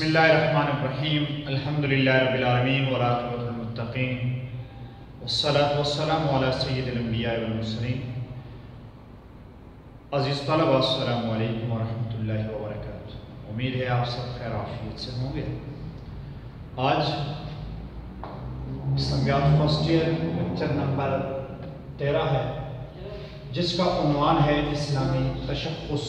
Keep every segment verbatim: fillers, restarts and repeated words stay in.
بسم اللہ الرحمن الرحیم الحمدللہ رب العالمین والعاقبۃ للمتقین والصلاة والسلام علی سید الانبیاء والمرسلین۔ عزیز طلبہ السلام علیکم ورحمۃ اللہ وبرکاتہ۔ امید ہے آپ سب خیر عافیت سے ہوں گے۔ آج اسلامیات فرسٹ ایئر لیکچر نمبر تیرہ ہے، جس کا عنوان ہے اسلامی تشخص۔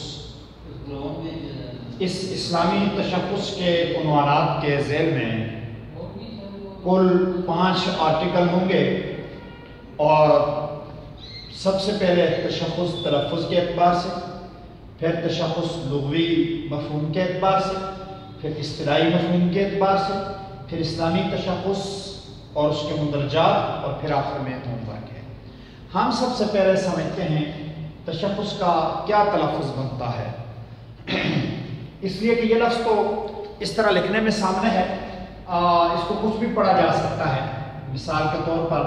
اس اسلامی تشخص کے عنوانات کے ذیل میں کل پانچ آرٹیکل ہوں گے، اور سب سے پہلے تشخص تلفظ کے اعتبار سے، پھر تشخص لغوی مفہوم کے اعتبار سے، پھر اصطلاحی مفہوم کے اعتبار سے، پھر اسلامی تشخص اور اس کے مندرجات، اور پھر آخر میں ہوم ورک ہے۔ ہم سب سے پہلے سمجھتے ہیں تشخص کا کیا تلفظ بنتا ہے، اس لیے کہ یہ لفظ تو اس طرح لکھنے میں سامنے ہے، آ, اس کو کچھ بھی پڑھا جا سکتا ہے۔ مثال کے طور پر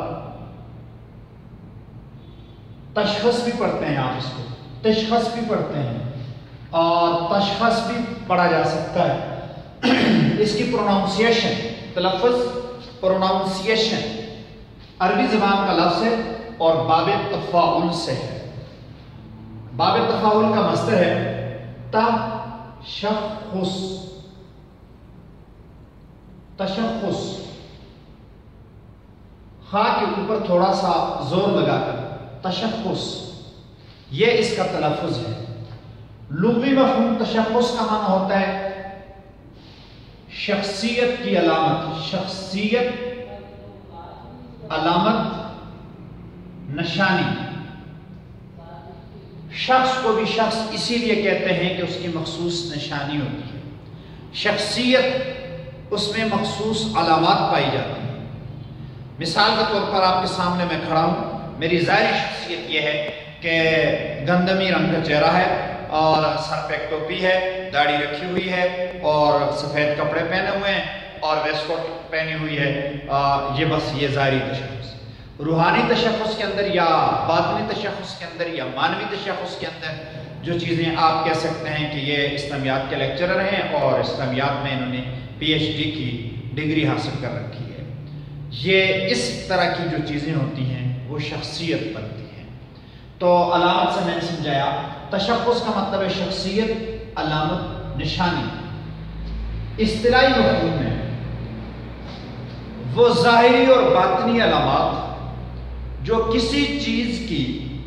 تشخص بھی پڑھتے ہیں، آپ اس کو تشخص بھی پڑھتے ہیں، اور تشخص بھی پڑھا جا سکتا ہے۔ اس کی پروناؤنسیشن، تلفظ پروناؤنسیشن عربی زبان کا لفظ ہے اور باب تفاعل سے ہے۔ باب تفاعل کا مصدر ہے تشخص، تشخص خا کے اوپر تھوڑا سا زور لگا کر تشخص، یہ اس کا تلفظ ہے۔ لغوی مفہوم تشخص کا معنی ہوتا ہے شخصیت کی علامت، شخصیت علامت نشانی۔ شخص کو بھی شخص اسی لیے کہتے ہیں کہ اس کی مخصوص نشانی ہوتی ہے، شخصیت اس میں مخصوص علامات پائی جاتی ہیں۔ مثال کے طور پر آپ کے سامنے میں کھڑا ہوں، میری ظاہری شخصیت یہ ہے کہ گندمی رنگ کا چہرہ ہے، اور سر پہ ایک ٹوپی ہے، داڑھی رکھی ہوئی ہے، اور سفید کپڑے پہنے ہوئے ہیں، اور ویسٹ کوٹ پہنی ہوئی ہے۔ یہ بس یہ ظاہری تشخص۔ روحانی تشخص کے اندر یا باطنی تشخص کے اندر یا معنوی تشخص کے اندر جو چیزیں آپ کہہ سکتے ہیں کہ یہ اسلامیات کے لیکچرر ہیں اور اسلامیات میں انہوں نے پی ایچ ڈی کی ڈگری حاصل کر رکھی ہے، یہ اس طرح کی جو چیزیں ہوتی ہیں وہ شخصیت بنتی ہیں۔ تو علامت سے میں نے سمجھایا، تشخص کا مطلب ہے شخصیت، علامت، نشانی۔ اصطلاحی مفہوم میں وہ ظاہری اور باطنی علامات جو کسی چیز کی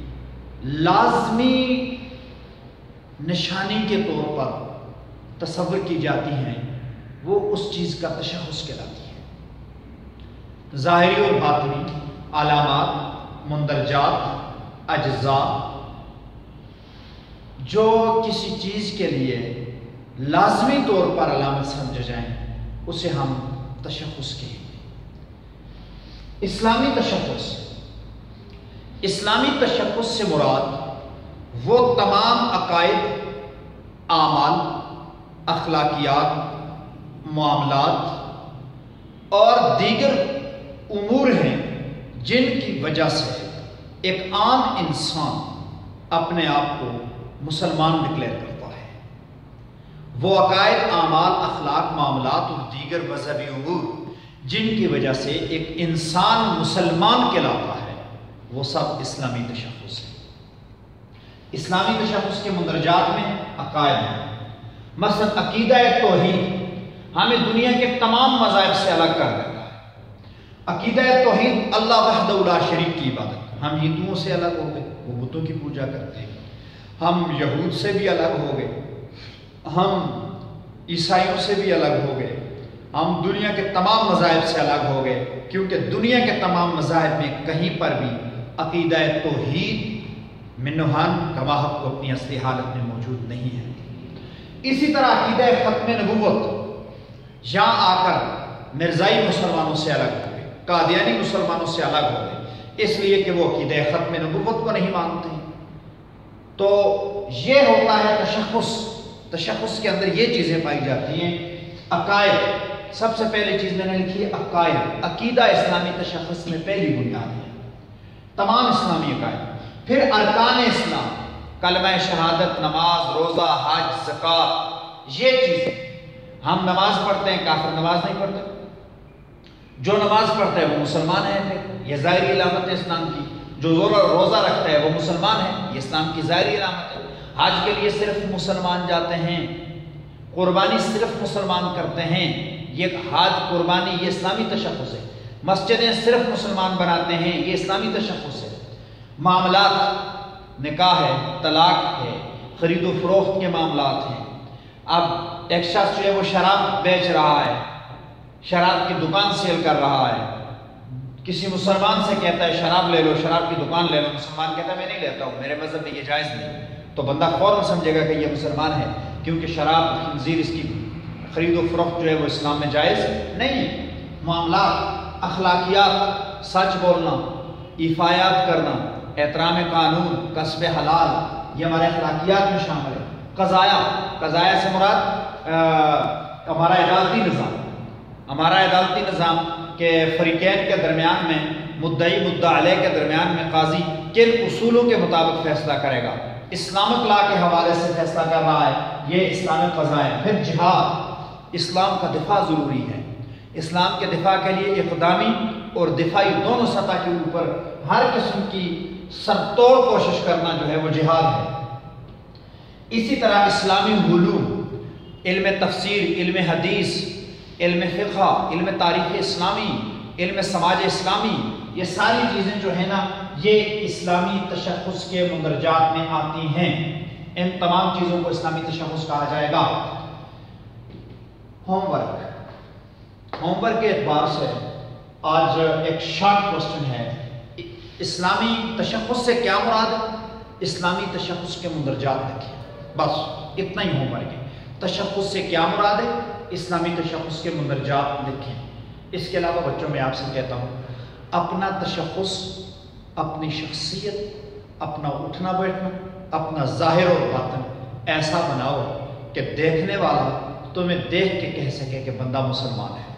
لازمی نشانی کے طور پر تصور کی جاتی ہیں، وہ اس چیز کا تشخص کہلاتی ہے۔ ظاہری اور باطنی علامات، مندرجات، اجزاء جو کسی چیز کے لیے لازمی طور پر علامت سمجھے جائیں، اسے ہم تشخص کہیں گے۔ اسلامی تشخص، اسلامی تشخص سے مراد وہ تمام عقائد، اعمال، اخلاقیات، معاملات اور دیگر امور ہیں جن کی وجہ سے ایک عام انسان اپنے آپ کو مسلمان ڈکلیئر کرتا ہے۔ وہ عقائد، اعمال، اخلاق، معاملات اور دیگر مذہبی امور جن کی وجہ سے ایک انسان مسلمان کہلاتا ہے، وہ سب اسلامی تشخص ہے۔ اسلامی تشخص کے مندرجات میں عقائد ہیں۔ مثلا عقیدہ توحید ہمیں دنیا کے تمام مذاہب سے الگ کر دیتا ہے۔ عقیدہ توحید اللہ وحدہ لا شریک کی عبادت۔ ہم ہندوؤں سے الگ ہو گئے، وہ بتوں کی پوجا کرتے ہیں۔ ہم یہود سے بھی الگ ہو گئے، ہم عیسائیوں سے بھی الگ ہو گئے، ہم دنیا کے تمام مذاہب سے الگ ہو گئے، کیونکہ دنیا کے تمام مذاہب میں کہیں پر بھی عقیدہ توحید منہان کماحق کو اپنی اصلی حالت میں موجود نہیں ہے۔ اسی طرح عقیدہ ختم نبوت، یہاں آ کر مرزائی مسلمانوں سے الگ ہو گئے، قادیانی مسلمانوں سے الگ ہو گئے، اس لیے کہ وہ عقیدہ ختم نبوت کو نہیں مانتے۔ تو یہ ہوتا ہے تشخص۔ تشخص کے اندر یہ چیزیں پائی جاتی ہیں۔ عقائد، سب سے پہلی چیز میں نے لکھی ہے عقائد۔ عقیدہ اسلامی تشخص میں پہلی بنیاد ہے، تمام اسلامی عقائد۔ پھر ارکان اسلام، کلمہ شہادت، نماز، روزہ، حج، زکوٰۃ، یہ چیزیں ہم نماز پڑھتے ہیں، کافر نماز نہیں پڑھتے، جو نماز پڑھتا ہے وہ مسلمان ہے، پھر یہ ظاہری علامت ہے اسلام کی، جو روزہ رکھتا ہے وہ مسلمان ہے، یہ اسلام کی ظاہری علامت ہے۔ حج کے لیے صرف مسلمان جاتے ہیں، قربانی صرف مسلمان کرتے ہیں، یہ حج قربانی یہ اسلامی تشخص ہے۔ مسجدیں صرف مسلمان بناتے ہیں، یہ اسلامی تشخص ہے۔ معاملات نکاح ہے، طلاق ہے، خرید و فروخت کے معاملات ہیں۔ اب ایک شخص جو ہے وہ شراب بیچ رہا ہے، شراب کی دکان سیل کر رہا ہے، کسی مسلمان سے کہتا ہے شراب لے لو، شراب کی دکان لے لو، مسلمان کہتا ہے میں نہیں لیتا ہوں، میرے مذہب میں یہ جائز نہیں، تو بندہ فوراً سمجھے گا کہ یہ مسلمان ہے، کیونکہ شراب خنزیر اس کی خرید و فروخت جو ہے وہ اسلام میں جائز نہیں ہے۔ معاملات، اخلاقیات، سچ بولنا، ایفایات کرنا، احترام قانون، کسب حلال، یہ ہمارے اخلاقیات میں شامل ہے۔ قضایا، قضایا سے مراد ہمارا عدالتی نظام، ہمارا عدالتی نظام کہ فریقین کے درمیان میں، مدعی مدعا علیہ کے درمیان میں قاضی کن اصولوں کے مطابق فیصلہ کرے گا، اسلامک لا کے حوالے سے فیصلہ کر رہا ہے، یہ اسلامک قضایا۔ پھر جہاد، اسلام کا دفاع ضروری ہے، اسلام کے دفاع کے لیے اقدامی اور دفاعی دونوں سطح کے اوپر ہر قسم کی سرتوڑ کوشش کرنا جو ہے وہ جہاد ہے۔ اسی طرح اسلامی علوم، علم تفسیر، علم حدیث، علم فقہ، علم تاریخ اسلامی، علم سماج اسلامی، یہ ساری چیزیں جو ہے نا یہ اسلامی تشخص کے مندرجات میں آتی ہیں۔ ان تمام چیزوں کو اسلامی تشخص کہا جائے گا۔ ہوم ورک، ہوم ورک کے اعتبار سے آج ایک شارٹ کوسچن ہے، اسلامی تشخص سے کیا مراد ہے؟ اسلامی تشخص کے مندرجات لکھیں، بس اتنا ہی ہوم ورک ہے۔ تشخص سے کیا مراد ہے؟ اسلامی تشخص کے مندرجات لکھیں۔ اس کے علاوہ بچوں میں آپ سے کہتا ہوں، اپنا تشخص، اپنی شخصیت، اپنا اٹھنا بیٹھنا، اپنا ظاہر اور باطن ایسا بناؤ کہ دیکھنے والا تمہیں دیکھ کے کہہ سکے کہ بندہ مسلمان ہے،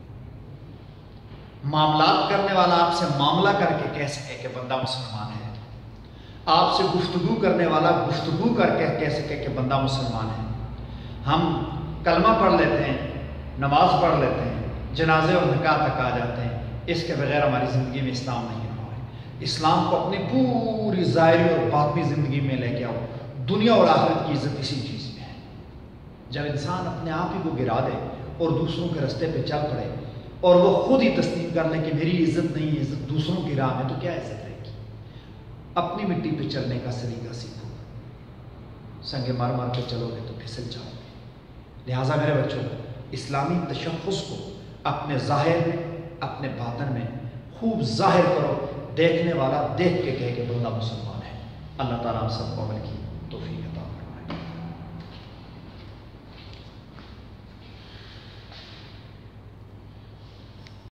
معاملات کرنے والا آپ سے معاملہ کر کے کہہ سکے کہ بندہ مسلمان ہے، آپ سے گفتگو کرنے والا گفتگو کر کے کہہ سکے کہ بندہ مسلمان ہے۔ ہم کلمہ پڑھ لیتے ہیں، نماز پڑھ لیتے ہیں، جنازے اور نکاح تک آ جاتے ہیں، اس کے بغیر ہماری زندگی میں اسلام نہیں رہا ہے۔ اسلام کو اپنی پوری ظاہری اور باطنی زندگی میں لے کے آؤ، دنیا اور آخرت کی عزت اسی چیز میں ہے۔ جب انسان اپنے آپ ہی کو گرا دے اور دوسروں کے رستے پہ چل پڑے اور وہ خود ہی تسلیم کر لے کہ میری عزت نہیں ہے، عزت دوسروں کی راہ میں، تو کیا عزت رہے گی؟ اپنی مٹی پہ چلنے کا سلیقہ سیکھو، سنگے مار مار کے چلو گے تو پھسل جاؤ گے۔ لہٰذا میرے بچوں، اسلامی تشخص کو اپنے ظاہر میں، اپنے باطن میں خوب ظاہر کرو، دیکھنے والا دیکھ کے کہے کہ بندہ مسلمان ہے۔ اللہ تعالیٰ ہم سب کو عمل کی